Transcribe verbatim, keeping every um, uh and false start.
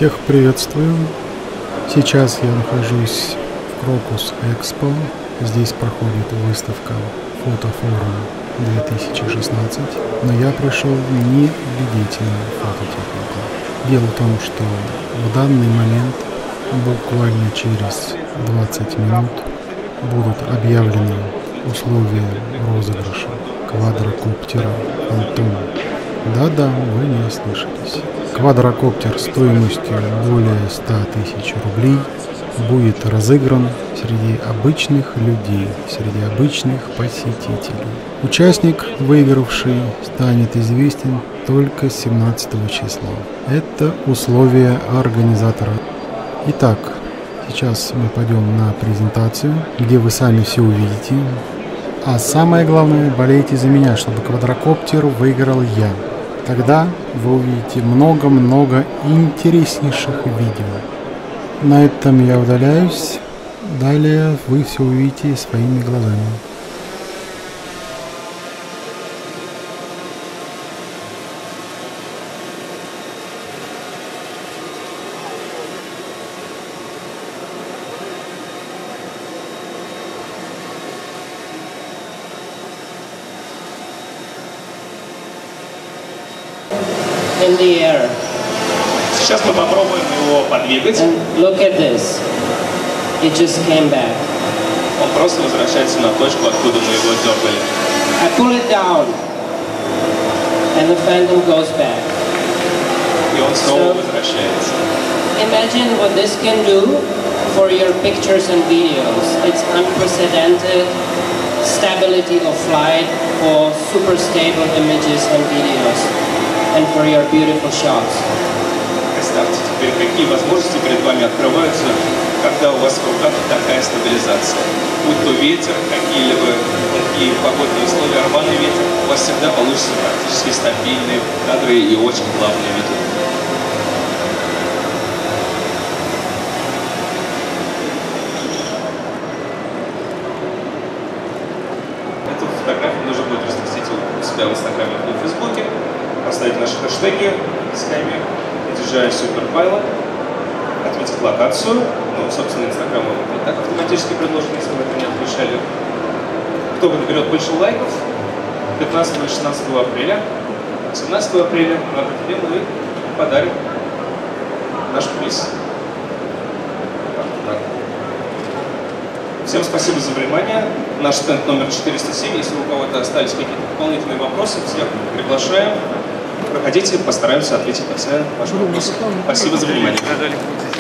Всех приветствую. Сейчас я нахожусь в Крокус Экспо. Здесь проходит выставка Фотофорум две тысячи шестнадцать, но я пришел не убедительную фототехнику. Дело в том, что в данный момент, буквально через двадцать минут, будут объявлены условия розыгрыша квадрокоптера Phantom. Да-да, вы не ослышались. Квадрокоптер стоимостью более ста тысяч рублей будет разыгран среди обычных людей, среди обычных посетителей. Участник, выигравший, станет известен только семнадцатого числа. Это условия организатора. Итак, сейчас мы пойдем на презентацию, где вы сами все увидите. А самое главное, болейте за меня, чтобы квадрокоптер выиграл я. Тогда вы увидите много-много интереснейших видео. На этом я удаляюсь. Далее вы все увидите своими глазами. In the air. Сейчас мы попробуем его подвигать. And look at this. It just came back. Он просто возвращается на точку, откуда мы его дергали. I pull it down, and the Phantom goes back. И он снова So, возвращается. imagine what this can do for your pictures and videos. It's unprecedented stability of flight for super stable images and videos, and for your beautiful shots. Представьте теперь, какие возможности перед вами открываются, когда у вас в руках такая стабилизация. Будь то ветер, какие-либо какие погодные условия, рваный ветер, у вас всегда получится практически стабильные кадры и очень плавные видео. Эту фотографию нужно будет разместить у себя в Инстаграме и в Фейсбуке, поставить наши хэштеги с нами. Держать суперфайлы, отметить локацию, ну, собственно, Инстаграм вам и так автоматически предложен, если вы это не отключали. Кто наберет больше лайков, пятнадцатого и шестнадцатого апреля, семнадцатого апреля мы определим и подарим наш приз. Всем спасибо за внимание. Наш стенд номер четыреста семь. Если у кого-то остались какие-то дополнительные вопросы, всех приглашаем. Проходите, постараемся ответить на все ваши вопросы. Спасибо за внимание.